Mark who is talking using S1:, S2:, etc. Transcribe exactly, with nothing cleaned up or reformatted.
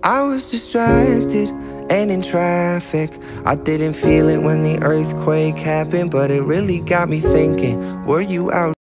S1: I was distracted and in traffic. I didn't feel it when the earthquake happened, but it really got me thinking, were you out